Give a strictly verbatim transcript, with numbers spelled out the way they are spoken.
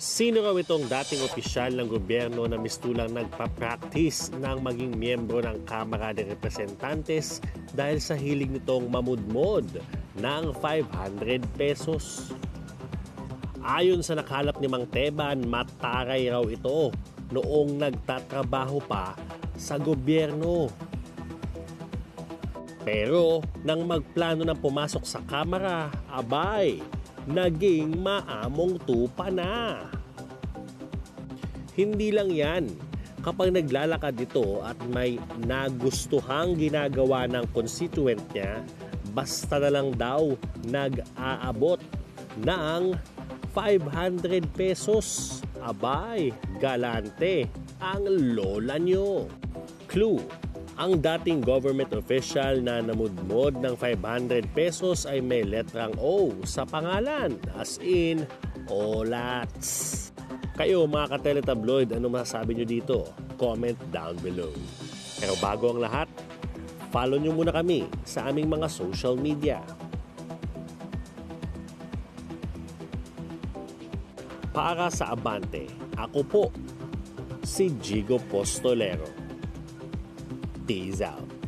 Sino raw itong dating opisyal ng gobyerno na mistulang nagpa-practice ng maging miyembro ng Kamara de Representantes dahil sa hilig nitong mamudmod ng five hundred pesos? Ayon sa nakalap ni Mang Teban, mataray raw ito noong nagtatrabaho pa sa gobyerno. Pero nang magplano ng pumasok sa Kamara, abay, naging maamong tupa na. Hindi lang yan, kapag naglalakad ito at may nagustuhang ginagawa ng constituent niya, basta na lang daw nag-aabot ng five hundred pesos. Abay, galante ang lola nyo. Clue: ang dating government official na namudmod ng five hundred pesos ay may letrang O sa pangalan, as in Olats. Kayo mga ka-teletabloid, ano masasabi nyo dito? Comment down below. Pero bago ang lahat, follow nyo muna kami sa aming mga social media. Para sa Abante, ako po si Jigo Postolero. Peace out.